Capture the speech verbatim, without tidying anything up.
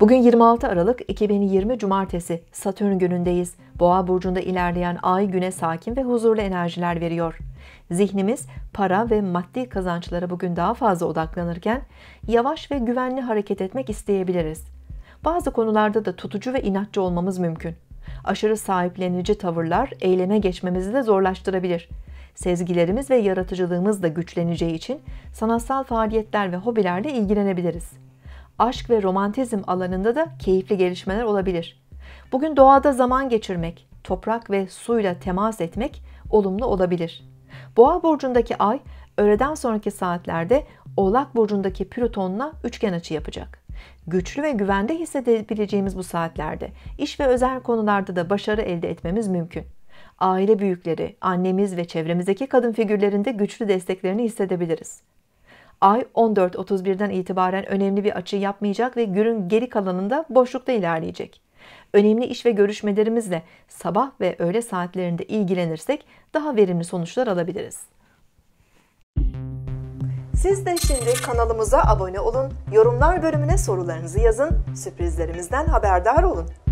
Bugün yirmi altı Aralık iki bin yirmi Cumartesi, Satürn günündeyiz. Boğa burcunda ilerleyen ay güne sakin ve huzurlu enerjiler veriyor. Zihnimiz para ve maddi kazançlara bugün daha fazla odaklanırken yavaş ve güvenli hareket etmek isteyebiliriz. Bazı konularda da tutucu ve inatçı olmamız mümkün. Aşırı sahiplenici tavırlar eyleme geçmemizi de zorlaştırabilir. Sezgilerimiz ve yaratıcılığımız da güçleneceği için sanatsal faaliyetler ve hobilerle ilgilenebiliriz. Aşk ve romantizm alanında da keyifli gelişmeler olabilir. Bugün doğada zaman geçirmek, toprak ve suyla temas etmek olumlu olabilir. Boğa burcundaki ay, öğleden sonraki saatlerde Oğlak burcundaki Plüton'la üçgen açı yapacak. Güçlü ve güvende hissedebileceğimiz bu saatlerde iş ve özel konularda da başarı elde etmemiz mümkün. Aile büyükleri, annemiz ve çevremizdeki kadın figürlerinde güçlü desteklerini hissedebiliriz. Ay on dört otuz birden itibaren önemli bir açı yapmayacak ve günün geri kalanında boşlukta ilerleyecek. Önemli iş ve görüşmelerimizle sabah ve öğle saatlerinde ilgilenirsek daha verimli sonuçlar alabiliriz. Siz de şimdi kanalımıza abone olun, yorumlar bölümüne sorularınızı yazın, sürprizlerimizden haberdar olun.